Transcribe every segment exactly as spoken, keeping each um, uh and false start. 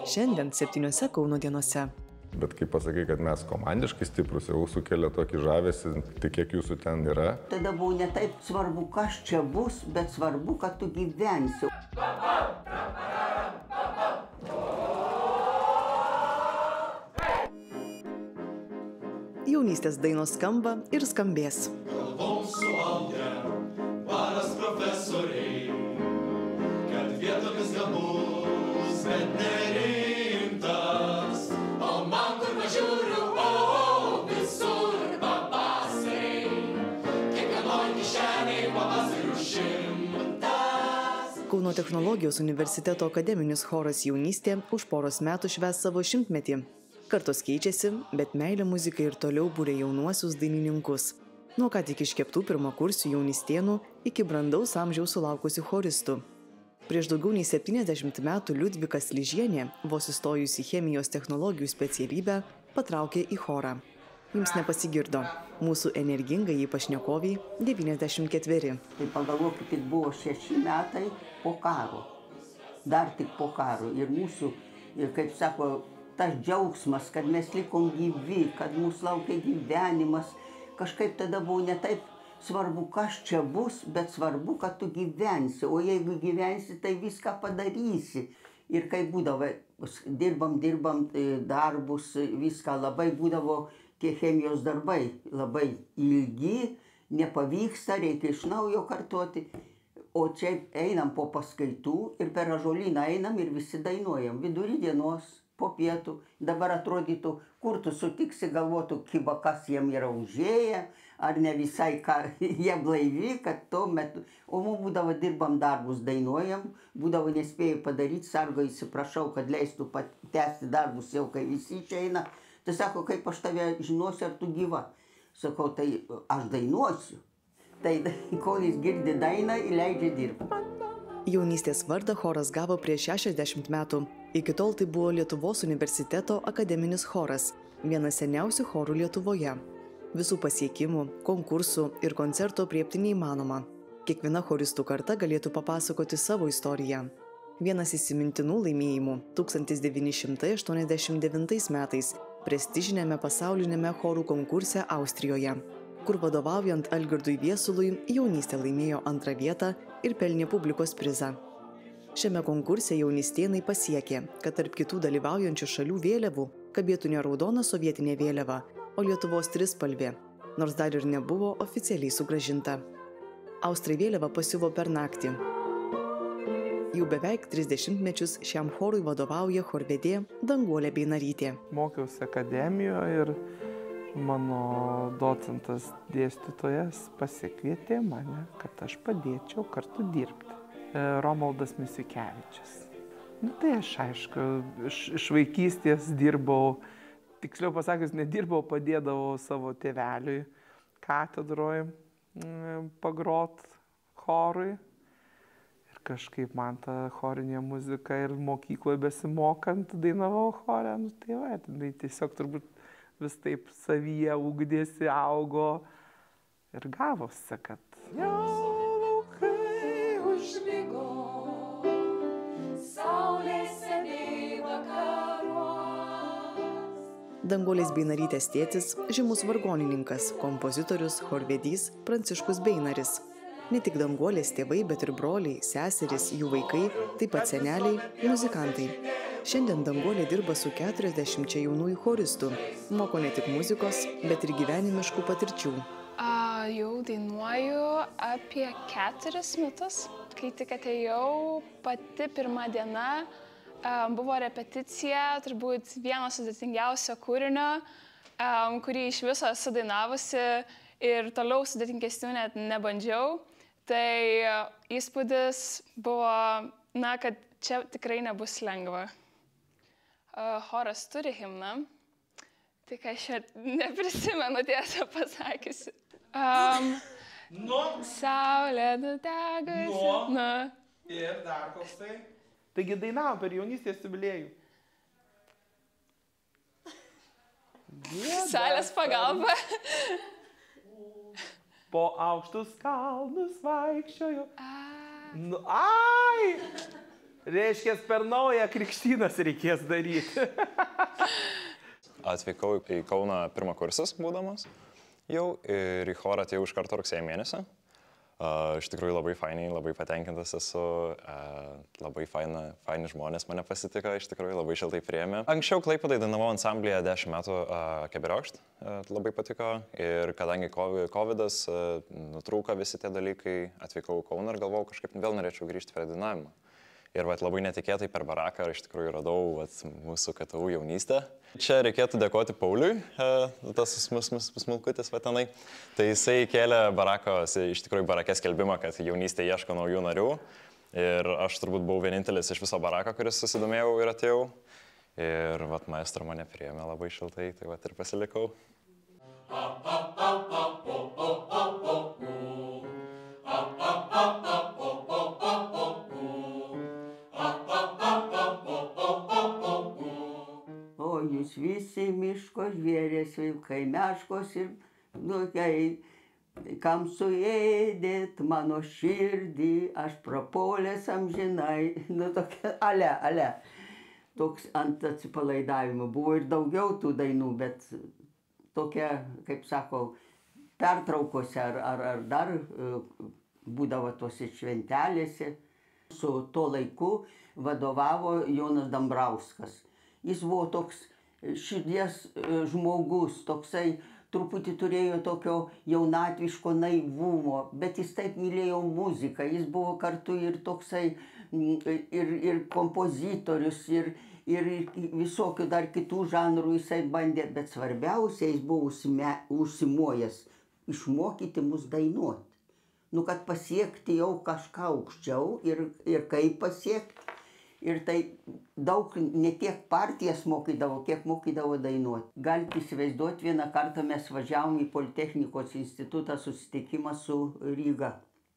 Šiandien septyniose Kauno dienose. Bet kai pasakai, kad mes komandiškai stiprus, jau sukelia tokį žavesį, tai kiek jūsų ten yra? Tada buvo ne taip svarbu, kas čia bus, bet svarbu, kad tu gyvensi. Jaunystės dainos skamba ir skambės. Kalbom suaugę, varas profesoriai, kad vietomis gabus, bet nerimtas. O man kur važiūriu, o visur pavasariai, kiekvienoj kišeniai pavasarių šimtas. Kauno technologijos universiteto akademinis choras Jaunystė už poros metų švęs savo šimtmetį. Kartos keičiasi, bet meilė muzikai ir toliau būrė jaunuosius dainininkus. Nuo ką tik iškeptų pirmakursių jaunystėnų iki brandaus amžiaus sulaukusių choristų. Prieš daugiau nei septyniasdešimt metų Liudvika Slyžienė, vos įstojus į chemijos technologijų specialybę, patraukė į chorą. Jums nepasigirdo. Mūsų energingai jį pašnekoviai devyniasdešimt ketveri. Tai pagalvokit, tik buvo šeši metai po karo. Dar tik po karo. Ir mūsų, ir kaip sako, tas džiaugsmas, kad mes likom gyvi, kad mūsų laukia gyvenimas. Kažkaip tada buvo ne taip svarbu, kas čia bus, bet svarbu, kad tu gyvensi. O jeigu gyvensi, tai viską padarysi. Ir kai būdavo, dirbam, dirbam darbus, viską labai būdavo tie chemijos darbai. Labai ilgi, nepavyksta, reikia iš naujo kartoti. O čia einam po paskaitų ir per ąžuolyną einam ir visi dainuojam. Vidury dienos. Po pietų, dabar atrodytų, kur tu sutiksi, galvotų, kiba, kas jiem yra užėję, ar ne visai, ką jie blaivi, kad tuo metu. O mums būdavo dirbam darbus, dainuojam, būdavo nespėjai padaryti, sargo įsiprašau, kad leistų tęsti darbus jau, kai visi čia eina. Tai sako, kaip aš tave žinosiu, ar tu gyva. Sakau, tai aš dainuosiu. Tai kol jis girdi dainą, įleidžia dirbti. Jaunystės vardą choras gavo prieš šešiasdešimt metų. Iki tol tai buvo Lietuvos universiteto akademinis choras, vienas seniausių chorų Lietuvoje. Visų pasiekimų, konkursų ir koncertų aprėpti neįmanoma. Kiekviena choristų karta galėtų papasakoti savo istoriją. Vienas įsimintinų laimėjimų tūkstantis devyni šimtai aštuoniasdešimt devintais metais prestižinėme pasauliniame chorų konkurse Austrijoje, kur vadovaujant Algirdui Viesului Jaunystė laimėjo antrą vietą ir pelnė publikos prizą. Šiame konkurse jaunystėnai pasiekė, kad tarp kitų dalyvaujančių šalių vėliavų kabėtų ne raudona sovietinė vėliava, o Lietuvos trispalvė, nors dar ir nebuvo oficialiai sugrąžinta. Austrai vėliavą pasiuvo per naktį. Jau beveik tris dešimtmečius šiam chorui vadovauja chorvedė Danguolė Beinarytė. Mokiausi akademijoje ir mano docentas dėstytojas pasikvietė mane, kad aš padėčiau kartu dirbti. Romaldas Misiukevičius. Nu, tai aš, aišku, iš, iš vaikystės dirbau, tiksliau pasakius, nedirbau, padėdavau savo tėveliui katedroje pagrot chorui. Ir kažkaip man ta chorinė muzika ir mokykloje besimokant dainavau chorę. Nu, tai va, tai tiesiog turbūt vis taip savyje ugdėsi, augo ir gavosi, kad jau laukai užmigo, saulė seniai vakaruos. Danguolės Beinarytės tėtis žymus vargonininkas, kompozitorius, chorvedys Pranciškus Beinaris. Ne tik Danguolės tėvai, bet ir broliai, seserys, jų vaikai, taip pat seneliai, muzikantai. Šiandien Danguolė dirba su keturiasdešimčia jaunųjų choristų, moko ne tik muzikos, bet ir gyvenimiškų patirčių. A, jau dainuoju apie keturis metus. Kai tik atėjau, pati pirma diena a, buvo repeticija, turbūt vieno sudėtingiausio kūrinio, a, kurį iš viso esu dainavusi ir toliau sudėtingesnių net nebandžiau. Tai a, įspūdis buvo, na, kad čia tikrai nebus lengva. Choras turi himną, tik aš čia neprisimenu tiesą pasakysiu. Um, Nu. Saulė nudegusi. Nu. Nu. Ir dar koks tai? Taigi dainavom per jaunystės jubiliejų. Salės pagalba. Po aukštus kalnus vaikščioju. Nu, ai! Reiškia, per naują krikštynas reikės daryti. Atvykau į Kauną pirmą kursus būdamas jau ir į chorą atėjau iš karto rugsėjo mėnesį. Uh, iš tikrųjų labai fainiai, labai patenkintas esu, uh, labai faina, faini žmonės mane pasitiko, iš tikrųjų labai šiltai priėmė. Anksčiau Klaipėdai dainavau ansamblyje dešimt metų uh, Keberiokšt, uh, labai patiko ir kadangi kovidas, uh, nutrūko visi tie dalykai, atvykau į Kauną ir galvojau kažkaip vėl norėčiau grįžti prie dainavimo. Ir vat, labai netikėtai per baraką iš tikrųjų radau vat, mūsų K T U jaunystę. Čia reikėtų dėkoti Pauliui, tas smulkutis vatenai. Tai jisai kėlė barako, iš tikrųjų barakės skelbimą, kad jaunystė ieško naujų narių. Ir aš turbūt buvau vienintelis iš viso barako, kuris susidomėjau ir atėjau. Ir vat, maestro mane priėmė labai šiltai, tai vat ir pasilikau. Jūs visi miško žvėrės, vilkai, meškos ir, nu, kai, kam suėdėt mano širdį, aš prapolęs amžinai, nu, tokia, ale, ale. Toks ant atsipalaidavimo. Buvo ir daugiau tų dainų, bet tokia, kaip sakau, pertraukose ar, ar, ar dar būdavo tose šventelėse. Su tuo laiku vadovavo Jonas Dambrauskas. Jis buvo toks širdies žmogus, toksai truputį turėjo tokio jaunatviško naivumo, bet jis taip mylėjo muziką, jis buvo kartu ir toksai ir, ir kompozitorius, ir, ir visokių dar kitų žanrų jisai bandė, bet svarbiausia jis buvo užsime, užsimojęs išmokyti mus dainuoti. Nu, kad pasiekti jau kažką aukščiau ir, ir kaip pasiekti. Ir tai daug ne tiek partijas mokydavo, kiek mokydavo dainuoti. Galite įsivaizduoti, vieną kartą mes važiavom į Politechnikos institutą susitikimą su Ryga.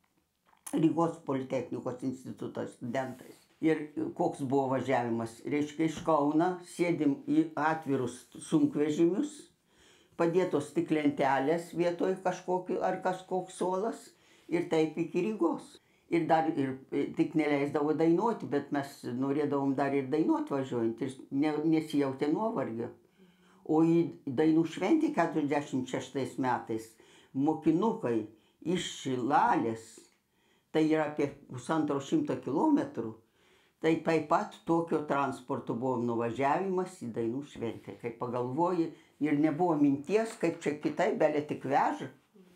Rygos Politechnikos instituto studentais. Ir koks buvo važiavimas. Reiškia, iš Kauno sėdim į atvirus sunkvežimius, padėtos tik lentelės vietoj kažkokiu ar kažkoks suolas ir taip iki Rygos. Ir dar ir tik neleisdavo dainuoti, bet mes norėdavom dar ir dainuoti važiuojant ir ne, nesijautė nuovargio. O į dainų šventę keturiasdešimt šeštais metais mokinukai iš Šilalės, tai yra apie pusantro šimto kilometrų, tai taip pat tokio transporto buvo nuvažiavimas į dainų šventę. Kai pagalvoji ir nebuvo minties, kaip čia kitaip, belė tik veža.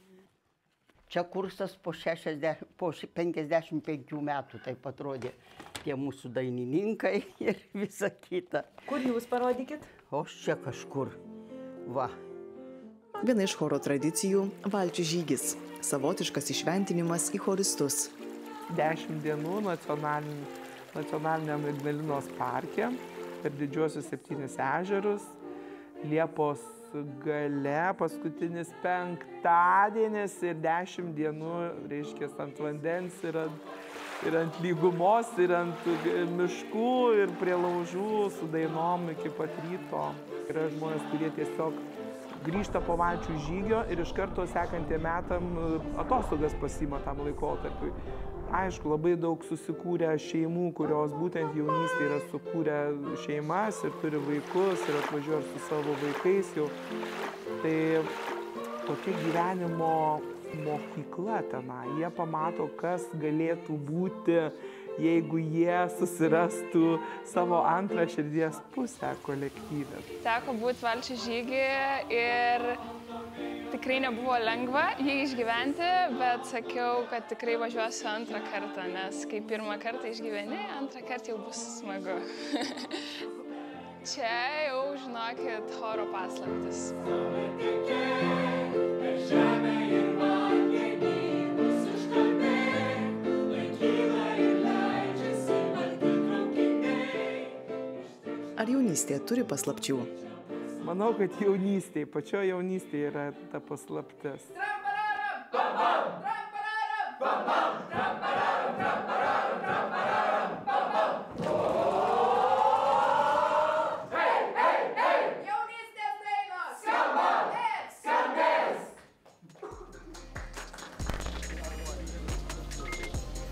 Čia kursas po, šešiasdešimt, po penkiasdešimt penkių metų, taip atrodė tie mūsų dainininkai ir visa kita. Kur jūs parodykit? O čia kažkur. Va. Viena iš choro tradicijų – valčių žygis. Savotiškas įšventinimas į choristus. Dešimt dienų nacionalin, nacionaliniam Ignalinos parke per didžiuosius septynis ežerus. Liepos gale, paskutinis penktadienis ir dešimt dienų, reiškia, ant vandens ir ant, ir ant lygumos, ir ant miškų, ir prie laužų su dainom iki pat ryto. Yra žmonės, kurie tiesiog grįžta po valčių žygio ir iš karto sekantiem metam atostogas pasiima tam laikotarpiui. Aišku, labai daug susikūrė šeimų, kurios būtent jaunystėje yra sukūrę šeimas ir turi vaikus ir atvažiuoja su savo vaikais jau. Tai tokia gyvenimo mokykla tenai. Jie pamato, kas galėtų būti, jeigu jie susirastų savo antrą širdies pusę kolektyve. Teko būti valčių žygį ir tikrai nebuvo lengva jį išgyventi, bet sakiau, kad tikrai važiuosiu antrą kartą, nes kai pirmą kartą išgyveni, antrą kartą jau bus smagu. Čia jau, žinokit, choro paslaptis. Ar jaunystė turi paslapčių? Manau, kad jaunystėje, pačio jaunystėje yra ta paslaptis.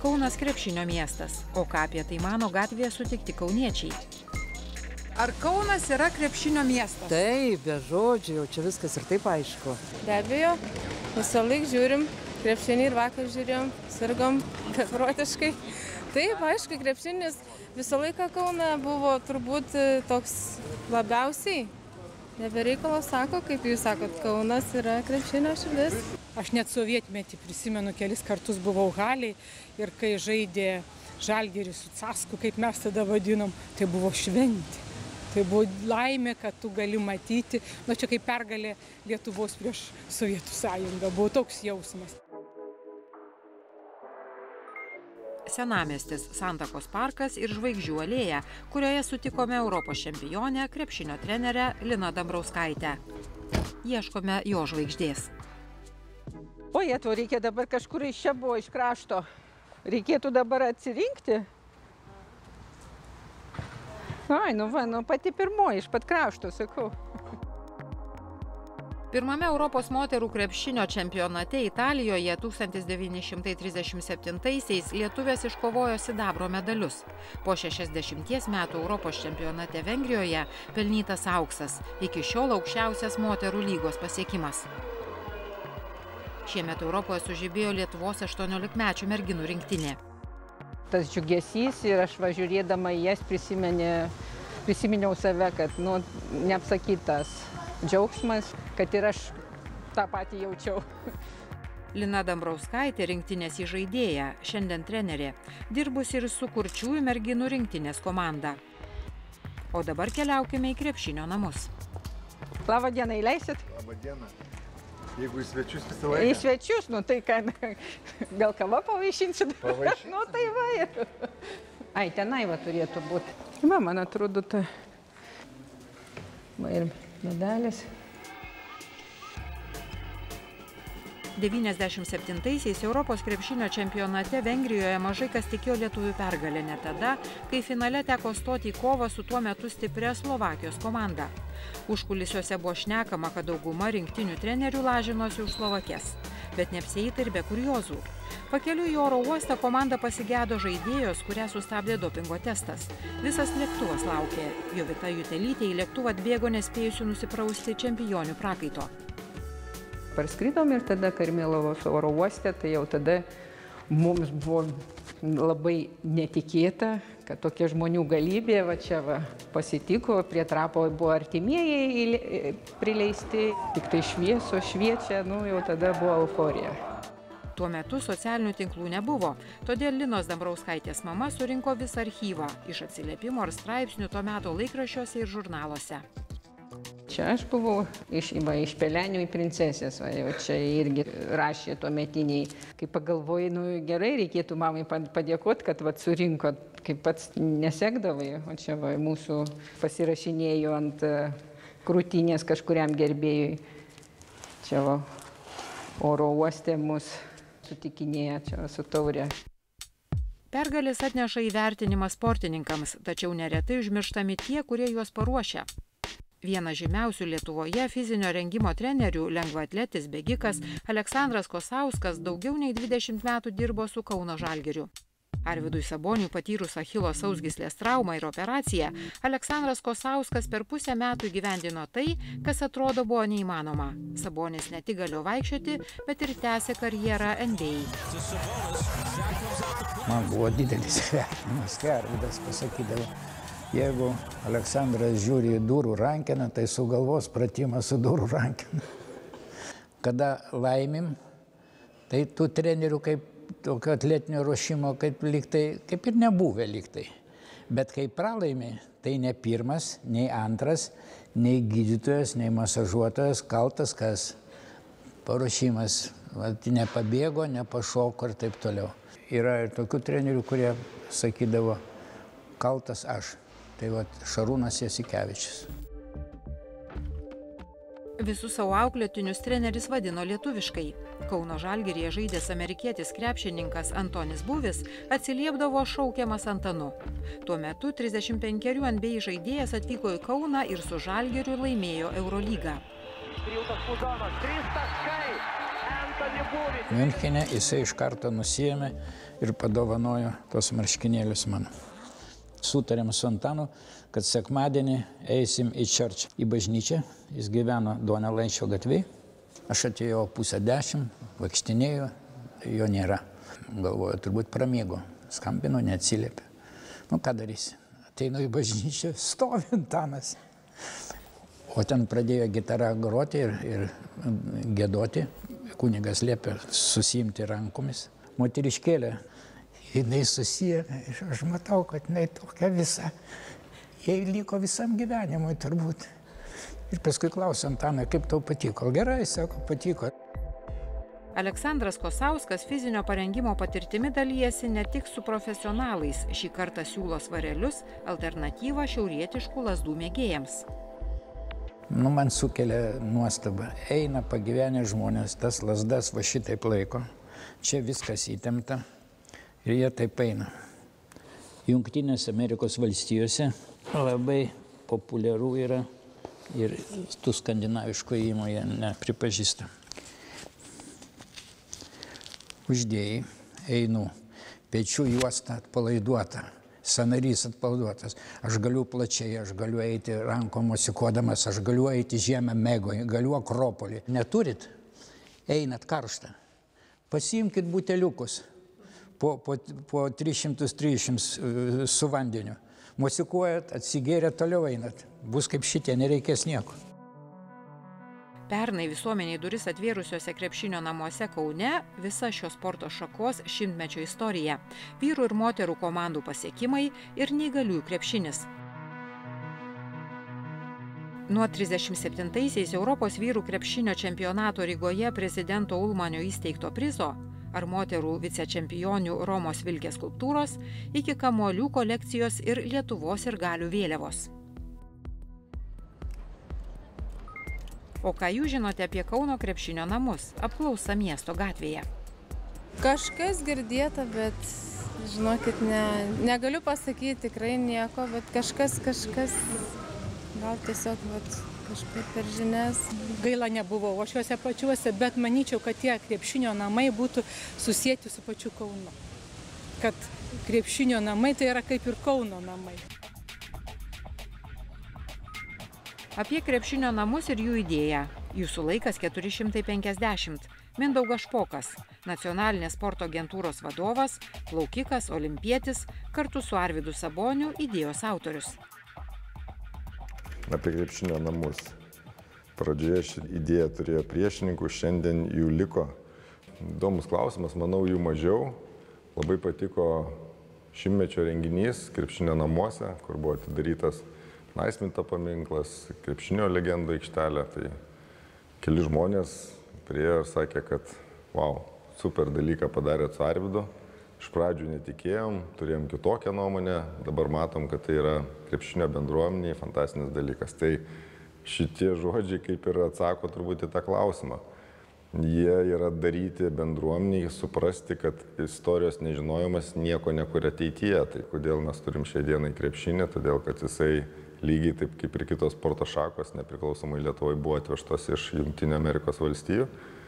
Kaunas krepšinio miestas. O ką apie tai mano gatvėje sutikti kauniečiai? Ar Kaunas yra krepšinio miestas? Taip, be žodžių, jau čia viskas ir taip aišku. Be abejo, visą laiką žiūrim, krepšinį ir vakar žiūrėjom, sirgom beprotiškai. Taip, aišku, krepšinis visą laiką Kaune buvo turbūt toks labiausiai. Nebereikalo sako, kaip jūs sakot, Kaunas yra krepšinio širdis. Aš net sovietmetį prisimenu, kelis kartus buvau halėj ir kai žaidė Žalgiris su Casku, kaip mes tada vadinom, tai buvo šventė. Tai buvo laimė, kad tu gali matyti, nu čia kaip pergalė Lietuvos prieš Sovietų sąjungą, buvo toks jausmas. Senamiestis, Santakos parkas ir Žvaigždžių alėja, kurioje sutikome Europos čempionę, krepšinio trenerę Liną Dambrauskaitę. Ieškome jo žvaigždės. O jie, to reikia dabar kažkur iš čia buvo, iš krašto. Reikėtų dabar atsirinkti. Ai, nu va, nu pati pirmoji, iš pat krašto, sakau. Pirmame Europos moterų krepšinio čempionate Italijoje tūkstantis devyni šimtai trisdešimt septintaisiais lietuvės iškovojo sidabro medalius. Po šešiasdešimties metų Europos čempionate Vengrijoje pelnytas auksas, iki šiol aukščiausias moterų lygos pasiekimas. Šiemet Europoje sužibėjo Lietuvos aštuoniolikmečių merginų rinktinė. Tas džiugesys ir aš važiūrėdama į jas prisiminiau save, kad nu, neapsakytas džiaugsmas, kad ir aš tą patį jaučiau. Lina Dambrauskaitė rinktinės įžaidėja, šiandien trenerė, dirbusi ir su kurčiųjų merginų rinktinės komanda. O dabar keliaukime į krepšinio namus. Labą dieną, įleisit? Labą dieną. Jeigu į svečius visą laiką? Į svečius, nu tai ką, gal kava pavaišinsit? Pavaišinsit? Nu tai va ir. Ai, tenai va turėtų būti. Va, man atrodo, ta... Va ir medalis. devyniasdešimt septintaisiais Europos krepšinio čempionate Vengrijoje mažai kas tikėjo lietuvių pergalę net tada, kai finale teko stoti į kovą su tuo metu stipria Slovakijos komanda. Užkulisiuose buvo šnekama, kad dauguma rinktinių trenerių lažinosi už Slovakes, bet neapsieita ir be kuriozų. Pakeliui į oro uostą komanda pasigedo žaidėjos, kurią sustabdė dopingo testas. Visas lėktuvas laukė. Jovita Jutelytė į lėktuvą atbėgo nespėjusių nusiprausti čempionių prakaito. Parskridom ir tada Karmėlavos oro uoste, tai jau tada mums buvo labai netikėta, kad tokia žmonių galybė va čia va pasitiko, prie trapo buvo artimieji prileisti, tik tai švieso šviečia, nu jau tada buvo euforija. Tuo metu socialinių tinklų nebuvo, todėl Linos Dambrauskaitės mama surinko visą archyvą iš atsiliepimų ar straipsnių tuo meto laikraščiuose ir žurnaluose. Čia aš buvau iš, va, iš Pelenių į princesės, va, jau čia irgi rašė tuo metiniai. Kai pagalvojai, nu gerai, reikėtų mamai padėkoti, kad va, surinko, kaip pats nesekdavai, o čia va, mūsų pasirašinėjo ant krūtinės kažkuriam gerbėjui. Čia va, oro uoste mus sutikinėja, čia va, su taurė. Pergalės atneša įvertinimą sportininkams, tačiau neretai užmirštami tie, kurie juos paruošia. Vienas žymiausių Lietuvoje fizinio rengimo trenerių, lengvaatletis bėgikas Aleksandras Kosauskas daugiau nei dvidešimt metų dirbo su Kauno Žalgiriu. Arvydui Saboniui patyrus Achilo sausgyslės traumą ir operaciją, Aleksandras Kosauskas per pusę metų įgyvendino tai, kas atrodo buvo neįmanoma. Sabonis ne tik galėjo vaikščioti, bet ir tęsė karjerą N B A. Man buvo didelis vertinimas, kai Arvydas pasakydavo. Jeigu Aleksandras žiūri į durų rankeną, tai sugalvos pratimą su durų rankena. Kada laimim, tai tų trenerių kaip tokio atletinio ruošimo kaip, liktai, kaip ir nebuvę liktai. Bet kai pralaimi, tai ne pirmas, nei antras, nei gydytojas, nei masažuotojas kaltas, kas paruošimas. Nepabėgo, nepašoko ir taip toliau. Yra ir tokių trenerių, kurie sakydavo, kaltas aš. Tai va, Šarūnas Jasikevičius. Visus savo auklėtinius treneris vadino lietuviškai. Kauno Žalgiryje žaidęs amerikietis krepšininkas Antonis Buvis atsiliepdavo šaukiamas Antanu. Tuo metu trisdešimt penkerių N B A žaidėjas atvyko į Kauną ir su Žalgiriu laimėjo Eurolygą. Triltas Puzonas, trys taškai. Miunchene jisai iš karto nusiėmė ir padovanojo tos marškinėlius man. Sutarėm su Antanu, kad sekmadienį eisim į čerčą, į bažnyčią. Jis gyveno Duonelaičio gatvėje. Aš atėjau pusę dešimt, vaikštinėjau, jo nėra. Galvoju, turbūt pramiego. Skambino, neatsiliepė. Nu, ką darysi? Ateinu į bažnyčią, stovi Antanas. O ten pradėjo gitarą groti ir, ir giedoti. Kunigas liepė susiimti rankomis. Moteriškėlė, jinai susijėmė ir aš matau, kad jinai tokia visa. Jai liko visam gyvenimui turbūt. Ir paskui klausė Antaną, kaip tau patiko. Gerai, sako, patiko. Aleksandras Kosauskas fizinio parengimo patirtimi dalyjasi ne tik su profesionalais. Šį kartą siūlo svarelius, alternatyvą šiaurietiškų lazdų mėgėjams. Nu, man sukelia nuostabą. Eina pagyvenę žmonės, tas lazdas va šitaip laiko. Čia viskas įtempta ir jie taip eina. Jungtinėse Amerikos valstijose labai populiaru yra ir tų skandinaviškų įmonių nepripažįsta. Uždėjai, einu, pečių juosta atpalaiduota, sanarys atpalaiduotas. Aš galiu plačiai, aš galiu eiti rankom mosikuodamas, aš galiu eiti žemę mėgoje, galiu Akropolį. Neturit? Einat karštą. Pasiimkit buteliukus po, po, po tris šimtus trisdešimt su vandeniu. Mosikuojat, atsigėrėt, toliau einat. Bus kaip šitie, nereikės nieko. Pernai visuomeniai duris atvėrusiuose krepšinio namuose Kaune visa šios sporto šakos šimtmečio istorija. Vyrų ir moterų komandų pasiekimai ir neįgaliųjų krepšinis. Nuo trisdešimt septintaisiais Europos vyrų krepšinio čempionato Rygoje prezidento Ulmanio įsteigto prizo ar moterų vicečempionių Romos Vilkės skulptūros iki kamuolių kolekcijos ir Lietuvos sirgalių vėliavos. O ką jūs žinote apie Kauno krepšinio namus? Apklausa miesto gatvėje. Kažkas girdėta, bet žinokit, ne, negaliu pasakyti tikrai nieko, bet kažkas, kažkas, gal tiesiog vat, kažkaip per žinias. Gaila nebuvau aš juose pačiuose, bet manyčiau, kad tie krepšinio namai būtų susijęti su pačiu Kaunu. Kad krepšinio namai tai yra kaip ir Kauno namai. Apie krepšinio namus ir jų idėją. Jūsų laikas keturi šimtai penkiasdešimt. Mindaugas Špokas, nacionalinės sporto agentūros vadovas, plaukikas, olimpietis, kartu su Arvydu Saboniu idėjos autorius. Apie krepšinio namus. Pradžioje ši idėja turėjo priešininkų, šiandien jų liko. Įdomus klausimas, manau, jų mažiau. Labai patiko šimtmečio renginys krepšinio namuose, kur buvo atidarytas Naismito paminklas, krepšinio legendų aikštelė. Tai keli žmonės priėjo ir sakė, kad wow, super dalyką padarėt su Arvydu. Iš pradžių netikėjom, turėjom kitokią nuomonę, dabar matom, kad tai yra krepšinio bendruomeniai fantastinis dalykas. Tai šitie žodžiai kaip ir atsako turbūt į tą klausimą. Jie yra daryti bendruomeniai, suprasti, kad istorijos nežinojimas nieko nekuria ateityje. Tai kodėl mes turim šią dieną krepšinį, todėl kad jisai lygiai taip kaip ir kitos sporto šakos, nepriklausomai Lietuvoje, buvo atvežtos iš Jungtinių Amerikos valstijų.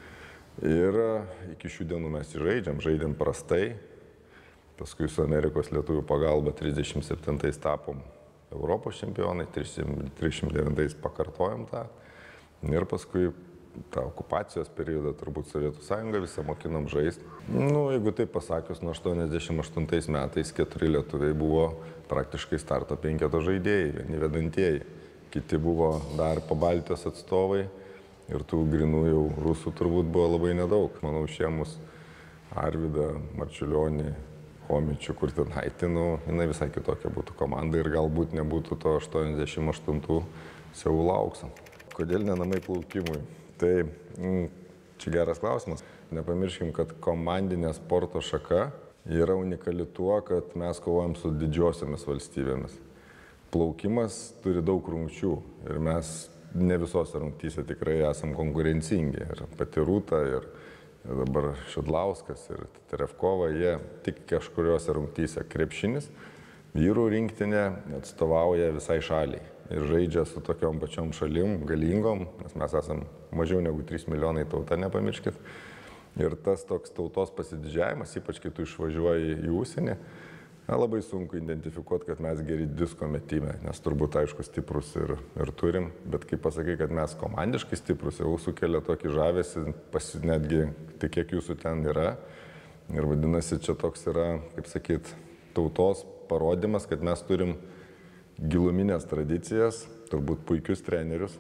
Ir iki šių dienų mes žaidžiam, žaidėm prastai. Paskui su Amerikos lietuvių pagalba trisdešimt septintais tapom Europos čempionai, trisdešimt devintais pakartojom tą. Ir paskui tą okupacijos periodą turbūt Sovietų Sąjunga visą mokinom žaisti. Nu, jeigu taip pasakius, nuo aštuoniasdešimt aštuntais metais keturi lietuviai buvo praktiškai starto penketo žaidėjai, vieni vedantieji. Kiti buvo dar Pabaltijos atstovai ir tų grinų jau rusų turbūt buvo labai nedaug. Manau, šiemus Arvydą, Marčiulionį, Homičių, Kurtinaitį, nu, jinai visai kitokia būtų komanda ir galbūt nebūtų to aštuoniasdešimt aštuntų Seulo aukso. Kodėl ne namai plaukimui? Tai mm, čia geras klausimas. Nepamirškim, kad komandinė sporto šaka yra unikali tuo, kad mes kovojam su didžiosiomis valstybėmis. Plaukimas turi daug rungčių ir mes ne visose rungtyse tikrai esam konkurencingi. Ir pati Rūta, ir, ir dabar Šidlauskas, ir Terevkova, jie tik kažkuriuose rungtyse. Krepšinis vyrų rinktinė atstovauja visai šaliai. ir žaidžia su tokiom pačiom šalim, galingom, nes mes esam mažiau negu trys milijonai tauta, nepamirškit. Ir tas toks tautos pasididžiavimas, ypač kai tu išvažiuoji į užsienį, labai sunku identifikuoti, kad mes geri disko metime, nes turbūt aišku stiprus ir, ir turim, bet kai pasakai, kad mes komandiškai stiprus, jau sukelia tokį žavesį, pasi, netgi tai kiek jūsų ten yra. Ir vadinasi, čia toks yra, kaip sakyt, tautos parodimas, kad mes turim giluminės tradicijas, turbūt puikius trenerius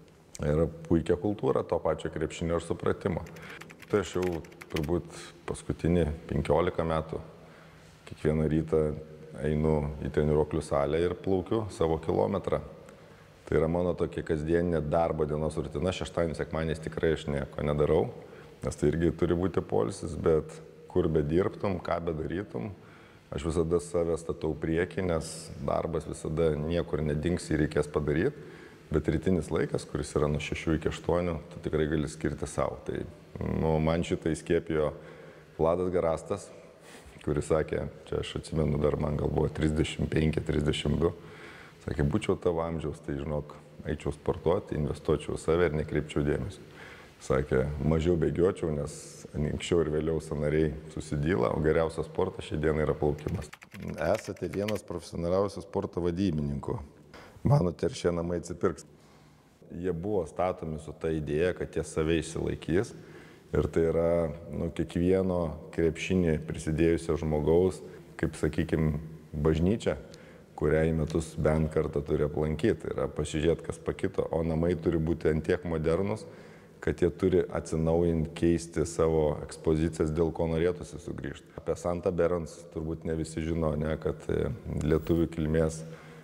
ir puikią kultūrą to pačio krepšinio ir supratimo. Tai aš jau turbūt paskutinį penkiolika metų kiekvieną rytą einu į treniruoklių salę ir plaukiu savo kilometrą. Tai yra mano tokia kasdieninė darbo dienos rutina. Šeštadienį, sekmadieniais tikrai aš nieko nedarau, nes tai irgi turi būti poilsis, bet kur bedirbtum, ką bedarytum, aš visada save statau priekį, nes darbas visada niekur nedings, jį reikės padaryti, bet rytinis laikas, kuris yra nuo šešių iki aštuonių, tu tikrai gali skirti savo. Tai nu, man šitą įskiepijo Vladas Garastas, kuris sakė, čia aš atsimenu, dar man gal buvo trisdešimt penki trisdešimt du, sakė, būčiau tavo amžiaus, tai žinok, eičiau sportuoti, investuočiau save ir nekreipčiau dėmesio. Sakė, mažiau bėgiočiau, nes anksčiau ir vėliau sąnariai susidyla, o geriausias sportas šiai dienai yra plaukimas. Esate vienas profesionaliausių sporto vadybininkų. Manote, ir šie namai atsipirks. Jie buvo statomi su ta idėja, kad jie save išsilaikys. Ir tai yra nu, kiekvieno krepšinį prisidėjusio žmogaus, kaip sakykime, bažnyčia, kurią į metus bent kartą turi aplankyti. Tai yra pasižiūrėti, kas pakito, o namai turi būti ant tiek modernus, kad jie turi atsinaujinti, keisti savo ekspozicijas, dėl ko norėtųsi sugrįžti. Apie Santa Berans turbūt ne visi žino, ne, kad lietuvių kilmės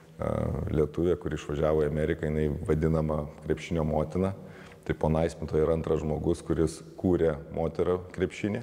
lietuvė, kuri išvažiavo į Ameriką, jinai vadinama krepšinio motina. Tai po Naismito yra antras žmogus, kuris kūrė moterų krepšinį.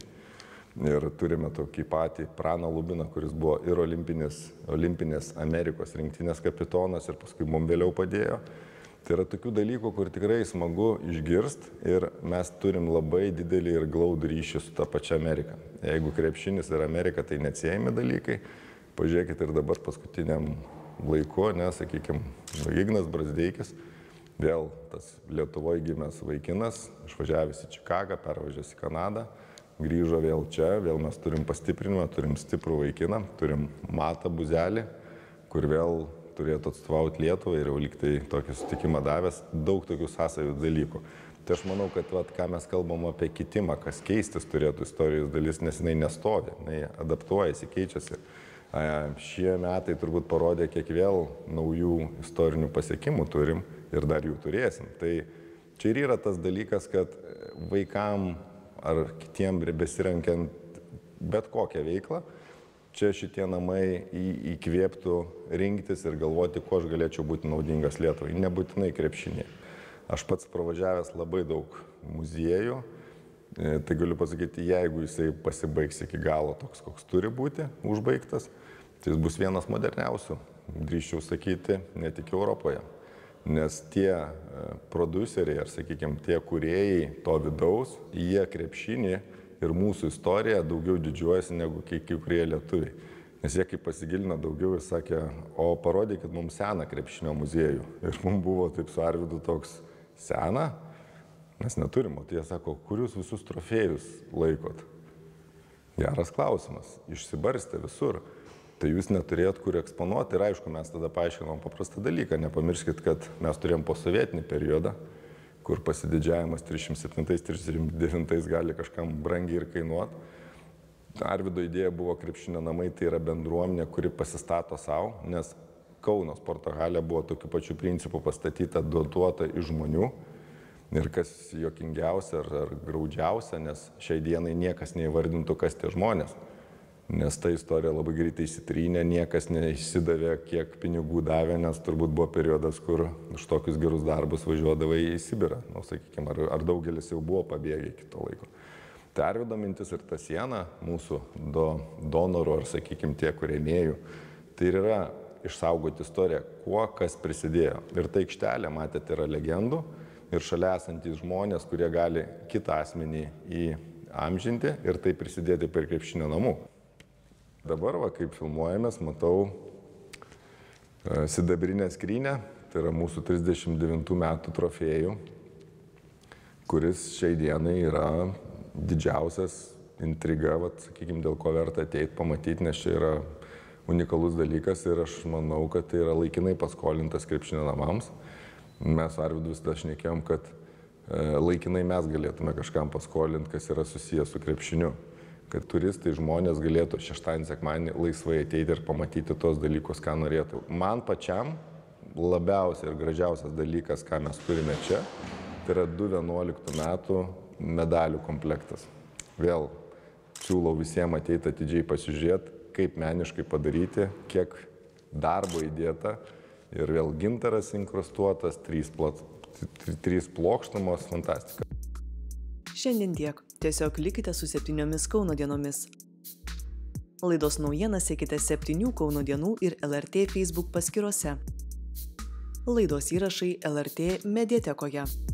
Ir turime tokį patį Praną Lubiną, kuris buvo ir olimpinės, olimpinės Amerikos rinktinės kapitonas ir paskui mums vėliau padėjo. Tai yra tokių dalykų, kur tikrai smagu išgirst ir mes turim labai didelį ir glaudų ryšį su ta pačia Amerika. Jeigu krepšinis ir Amerika, tai neatsiejami dalykai. Pažiūrėkit ir dabar paskutiniam laiku, nesakykime, Ignas Brazdeikis, vėl tas Lietuvoje gimęs vaikinas, išvažiavęs į Čikagą, pervažiavęs į Kanadą, grįžo vėl čia, vėl mes turim pastiprinimą, turim stiprų vaikiną, turim Matą Buzelį, kur vėl turėtų atstovauti Lietuvą ir jau liktai tokį sutikimą davęs, daug tokių sąsajų dalykų. Tai aš manau, kad vat, ką mes kalbam apie kitimą, kas keistis turėtų istorijos dalis, nes jinai nestovi, jinai adaptuojasi, keičiasi. Šie metai turbūt parodė, kiek vėl naujų istorinių pasiekimų turim ir dar jų turėsim. Tai čia ir yra tas dalykas, kad vaikam ar kitiem besirenkiant bet kokią veiklą, čia šitie namai įkvėptų rinktis ir galvoti, kuo aš galėčiau būti naudingas Lietuvai, nebūtinai krepšinė. Aš pats pravažiavęs labai daug muziejų, tai galiu pasakyti, jeigu jisai pasibaigs iki galo toks, koks turi būti užbaigtas, tai jis bus vienas moderniausių, drįsčiau sakyti, ne tik Europoje. Nes tie produceriai, ar sakykime, tie kūrėjai to vidaus, jie krepšinį ir mūsų istoriją daugiau didžiuojasi negu kai kurie lietuviai. Nes jie kaip pasigilino daugiau ir sakė, o parodykit mums seną krepšinio muziejų. Ir mums buvo taip su Arvydu toks seną, mes neturim, o tai jie sako, kur jūs visus trofėjus laikot? Geras klausimas, išsibarstė visur. Tai jūs neturėjot kur eksponuoti ir aišku, mes tada paaiškinom paprastą dalyką. Nepamirškit, kad mes turėjom posovietinį periodą, kur pasididžiavimas trisdešimt septintais trisdešimt devintais gali kažkam brangiai ir kainuoti. Arvydo idėja buvo krepšinio namai, tai yra bendruomenė, kuri pasistato savo, nes Kauno sporto halė buvo tokiu pačiu principu pastatyta, dotuota iš žmonių. Ir kas juokingiausia ar, ar graudžiausia, nes šiai dienai niekas neįvardintų, kas tie žmonės. Nes ta istorija labai greitai įsitrynė, niekas neišsidavė, kiek pinigų davė, nes turbūt buvo periodas, kur už tokius gerus darbus važiuodavai į Sibirą. Nu, sakykime, ar, ar daugelis jau buvo pabėgę iki to laiko. Tai Arvydo mintis ir ta siena mūsų do, donorų, ar sakykime, tie, kurie rėmėjų, tai yra išsaugoti istoriją, kuo kas prisidėjo. Ir ta aikštelė, matėte, yra legendų ir šalia esantys žmonės, kurie gali kitą asmenį įamžinti ir tai prisidėti prie krepšinio namų. Dabar, va, kaip filmuojamės, matau sidabrinę skrynę, Tai yra mūsų trisdešimt devintų metų trofėjų, kuris šiai dienai yra didžiausias intriga, vat, sakykime, dėl ko verta ateiti, pamatyti, nes čia yra unikalus dalykas ir aš manau, kad tai yra laikinai paskolintas krepšinio namams. Mes su Arvydu visada šnekėjom, kad e, laikinai mes galėtume kažkam paskolinti, kas yra susijęs su krepšiniu. Kad turistai, žmonės galėtų šeštadienį, sekmadienį laisvai ateiti ir pamatyti tos dalykus, ką norėtų. Man pačiam labiausiai ir gražiausias dalykas, ką mes turime čia, tai yra du vienuoliktų metų medalių komplektas. Vėl siūlau visiems ateiti atidžiai pasižiūrėti, kaip meniškai padaryti, kiek darbo įdėta ir vėl gintaras inkrustuotas, trys, plat, trys plokštumos, fantastika. Šiandien tiek. Tiesiog likite su septyniomis Kauno dienomis. Laidos naujienas sekite septynių Kauno dienų ir L R T Facebook paskyrose. Laidos įrašai L R T mediatekoje.